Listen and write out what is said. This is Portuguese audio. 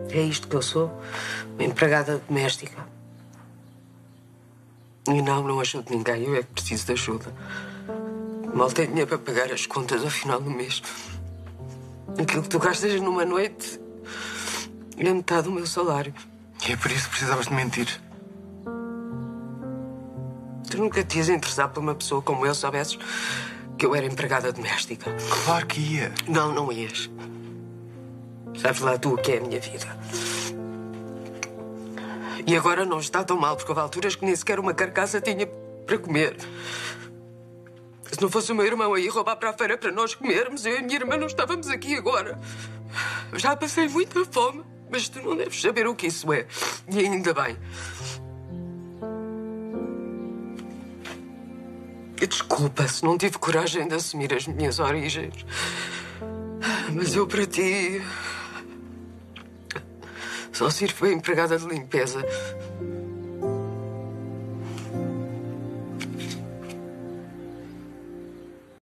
É isto que eu sou, uma empregada doméstica. E não ajudo ninguém, eu é que preciso de ajuda. Mal tenho dinheiro para pagar as contas ao final do mês. Aquilo que tu gastas numa noite é metade do meu salário. E é por isso que precisavas de mentir. Tu nunca te ias interessar por uma pessoa como eu, soubesses que eu era empregada doméstica. Claro que ia. Não ias. Sabes lá tu o que é a minha vida. E agora não está tão mal, porque houve alturas que nem sequer uma carcaça tinha para comer. Se não fosse o meu irmão aí roubar para a feira para nós comermos, eu e a minha irmã não estávamos aqui agora. Eu já passei muita fome, mas tu não deves saber o que isso é. E ainda bem. E desculpa se não tive coragem de assumir as minhas origens. Mas eu para ti só sirvo a empregada de limpeza.